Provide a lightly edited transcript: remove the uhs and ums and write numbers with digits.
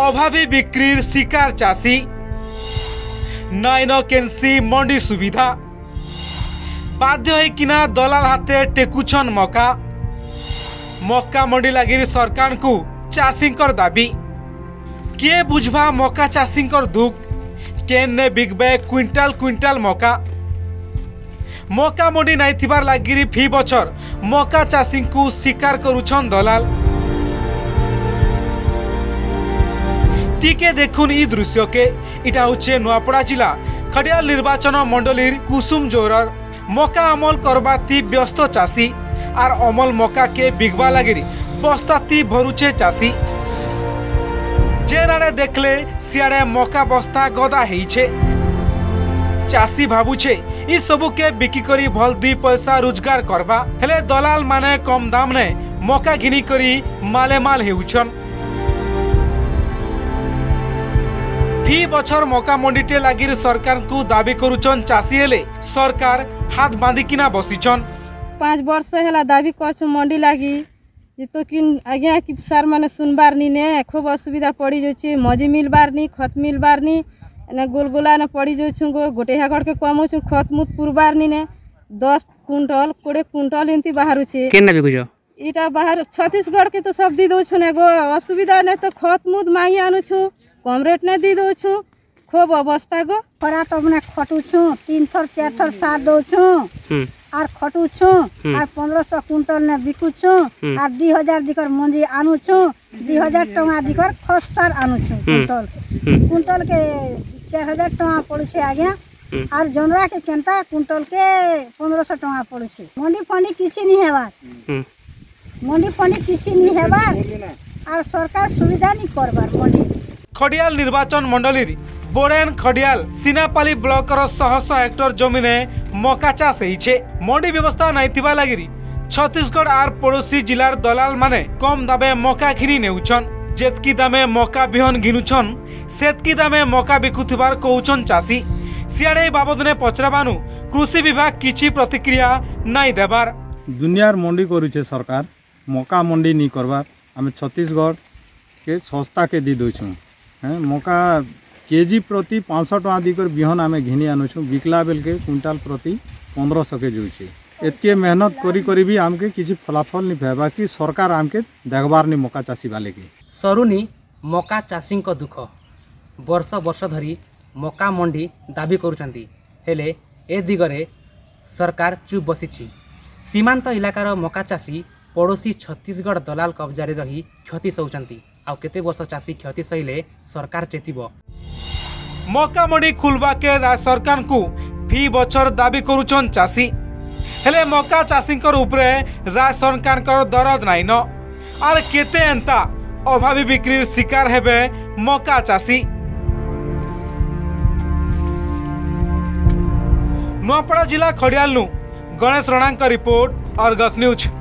अभावी बिक्री शिकार चाषी नाइन केन्सी मंडी सुविधा बाध्य होइकिना दलाल हाथे टेकुछन मका मक्का मंडी लगी सरकार को चाषी दाबी किए बुझवा मक्का चाषी दुख केन ने बिकबे क्विंटाल क्विंटाल मक्का मक्का मंडी नहीं थिबार लगी फी बछर मक्का चाषी को शिकार करुछन दलाल। टीके देखुन ई दृश्य के इटा होचे नुआपड़ा जिला खडियाल निर्वाचन मंडलीर कुसुम जोरर मक्का अमल करबाती व्यस्त चाषी आर अमल मक्का के बिकवा लगी बस्ताती भरुचे चाषी जेनाडे देखले सियाडे मक्का बस्ता गदा हेइछे चाषी भाबुछे ई सबु के बिकी करी भल 2 पैसा रोजगार करबा हेले दलाल माने कम दाम ने मक्का घिनी करी माले माल हेउछन। फी बछर मक्का मंडीटे लगी सरकार को दाबी करुछन चाषी हेले सरकार हाथ बांधिकिना बसिछन। 5 वर्ष है दाबी कर मंडी लगी तो कि आज्ञा कि सार मैंने सुनबार नी ने खूब असुविधा पड़ी जाऊँ मजी मिलबार नी खत मिलबार नी गोलगोला ने पड़ी जाऊँ गोटे हागड़ के कमाऊँ खत मुत पुरबार नी ने 10 कुंटल 20 कुंटल एमती बाहर इटा बाहर छत्तीसगढ़ के तो सब दी दौन एगो असुविधा नहीं तो खत मुत मांगी आणुछु कम रेट नहीं दी दौछु खूब अवस्था गो खरा तो मैं खटुछु 3 थर 4 थर सार दौछु आर खटुछु आर 1500 कुंटल ने बिकुछु आर 2000 दिकर मंजी आनुछु 2000 टका दिकर खसार आनुछु कुंटल के 4000 टका पड़ुछे आज्ञा आर जोनरा के केनता कुंटल के 1500 टका पड़ुछे मंडी फंडी किसी नहीं हेबार मंडी फंडी किसी नहीं हेबार आर सरकार सुविधा नहीं करबार मंडी। खडियाल निर्वाचन मंडली बोरेन खडियाल सीनापाली ब्लॉक 100 हेक्टर जमीने मक्का चाष होइछे मंडी व्यवस्था नहीं थिबा लगी छत्तीसगढ़ आर पड़ोसी जिलार दलाल माने कम दामे मक्का घिनी नेउछन जेतकी दामे मक्का बिहन घिनुछन सेतकी दामे मक्का बिकुथिबार कहउछन चाषी सियाडे बाबद ने पचराबानु कृषि विभाग किछि प्रतिक्रिया नहीं देबार दुनियार मंडी करूछे सरकार मक्का मंडी नहीं करबार आमे छत्तीसगढ़ के सस्ता के दी दउछु मक्का केजी प्रति 500 टका दिकर बिहन आम घिनी आनुछु बिकला बेल के क्विंटाल प्रति 1500 के जोचे एतके मेहनत करी करी भी आमके किसी फलाफल नहीं पाए बाकी सरकार आमके देखबार नहीं मक्का चाषी वाले के सरुनी मक्का चाषी दुख वर्ष वर्ष धरी मक्का मंडी दाबी करुचंती हेले ए दिगरे सरकार चुप बसिछि सीमांत इलाकार मक्का चाषी पड़ोसी छत्तीसगढ़ दलाल कब्जारे रही क्षति सहउचंती आउ केते वर्ष चाषी क्षति सहिले सरकार चेतिबो। मक्का मंडी खुलबा के राज्य सरकार को फी बछर दाबी करुछन चाषी हेले मक्का चाषी उपरे राज्य सरकार दरद नाइन आर केते एंता अभावी बिक्री शिकार हेबे मक्का चाषी। नुआपड़ा जिला खडियाल गणेश रणांक रिपोर्ट अर्गस न्यूज।